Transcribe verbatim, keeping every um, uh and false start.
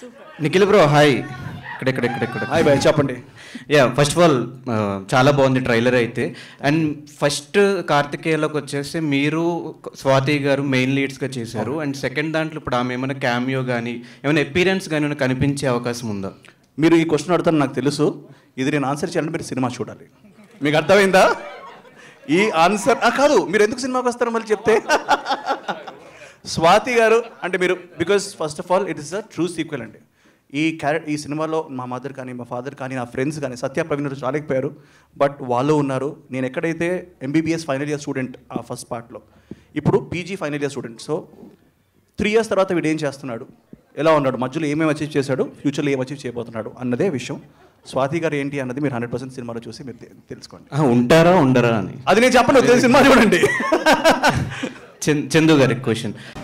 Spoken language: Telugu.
Nikhil bro hi. ఇక్కడ ఇక్కడ ఇక్కడ ఇక్కడ హాయ్ బాయ్ చెప్పండి. యా ఫస్ట్ ఆఫ్ ఆల్ చాలా బాగుంది ట్రైలర్ అయితే. అండ్ ఫస్ట్ కార్తికేయలోకి వచ్చేసి మీరు స్వాతి గారు మెయిన్ లీడ్స్గా చేశారు. అండ్ సెకండ్ దాంట్లో ఇప్పుడు ఆమె ఏమైనా క్యామియో కానీ ఏమైనా ఎపీరియన్స్ కానీ ఏమైనా కనిపించే అవకాశం ఉందా? మీరు ఈ క్వశ్చన్ అడుగుతారు నాకు తెలుసు. ఇది నేను ఆన్సర్ చేయాలంటే మీరు సినిమా చూడాలి. మీకు అర్థమైందా? ఈ ఆన్సర్ కాదు, మీరు ఎందుకు సినిమాకి వస్తారో మళ్ళీ చెప్తే. స్వాతి గారు అంటే మీరు because first of all it is a true sequel అండి. ఈ క్యారెక్టర్ ఈ సినిమాలో మా మదర్ కానీ మా ఫాదర్ కానీ నా ఫ్రెండ్స్ కానీ సత్య ప్రవీణ్ రాలేకపోయారు, బట్ వాళ్ళు ఉన్నారు. నేను ఎక్కడైతే ఎంబీబీఎస్ ఫైనల్ ఇయర్ స్టూడెంట్ ఆ ఫస్ట్ పార్ట్లో, ఇప్పుడు PG final year student. So three years తర్వాత వీడు ఏం చేస్తున్నాడు, ఎలా ఉన్నాడు, మధ్యలో ఏమేమి అచీవ్ చేశాడు, ఫ్యూచర్లో ఏం అచీవ్ చేయబోతున్నాడు అన్నదే విషయం. స్వాతి గారు ఏంటి అన్నది మీరు హండ్రెడ్ పర్సెంట్ సినిమాలో చూసి మీరు తెలుసుకోండి. ఉంటారా ఉండరా అని అది నేను చెప్పను, సినిమా చూడండి. చందు గారి క్వశ్చన్.